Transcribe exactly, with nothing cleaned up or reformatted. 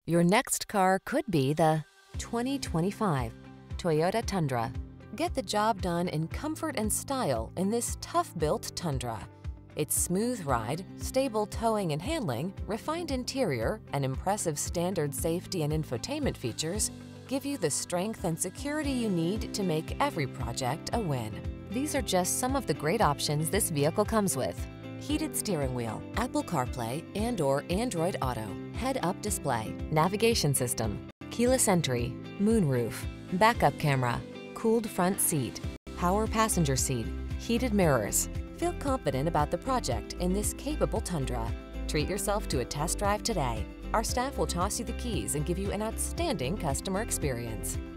Your next car could be the twenty twenty-five Toyota Tundra. Get the job done in comfort and style in this tough-built Tundra. Its smooth ride, stable towing and handling, refined interior, and impressive standard safety and infotainment features give you the strength and security you need to make every project a win. These are just some of the great options this vehicle comes with: heated steering wheel, Apple CarPlay and or Android Auto, head-up display, navigation system, keyless entry, moonroof, backup camera, cooled front seat, power passenger seat, heated mirrors. Feel confident about the project in this capable Tundra. Treat yourself to a test drive today. Our staff will toss you the keys and give you an outstanding customer experience.